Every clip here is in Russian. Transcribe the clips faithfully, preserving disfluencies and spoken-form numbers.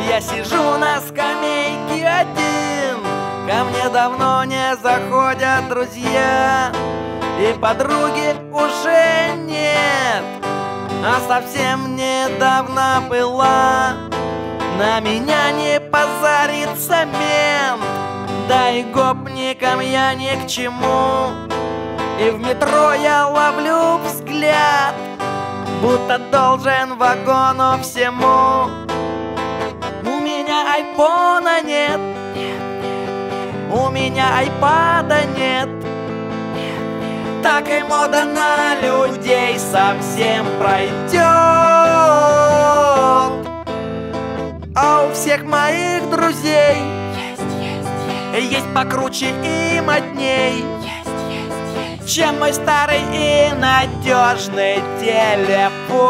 Я сижу на скамейке один, ко мне давно не заходят друзья, и подруги уже нет, а совсем недавно была. На меня не позарится мент, да и гопникам я ни к чему. И в метро я ловлю взгляд, будто должен вагону всему. У меня айфона нет, у меня айпада нет, так и мода на людей совсем пройдет. А у всех моих друзей есть, есть покруче и модней, чем мой старый и надежный телефон.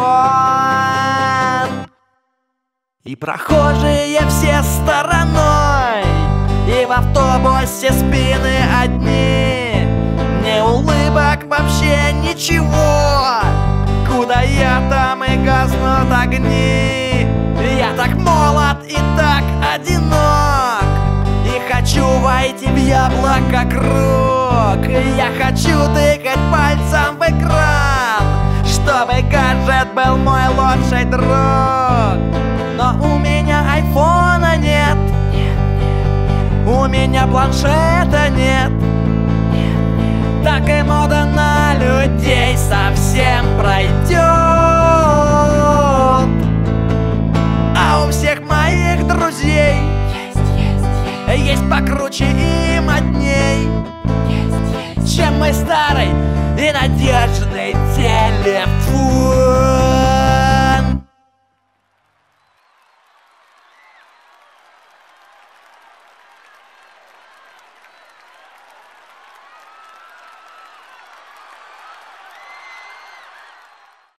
И прохожие все стороной, и в автобусе спины одни, не улыбок вообще ничего, куда я там и гаснут огни. Я так молод и так одинок, и хочу войти в яблоко круг. Я хочу тыкать пальцем в экран, чтобы гаджет был мой лучший друг. Но у меня айфона нет, у меня планшета нет, так и мода на людей совсем пройдет. А у всех моих друзей есть покруче и модней, чем мой старый и надежный телефон.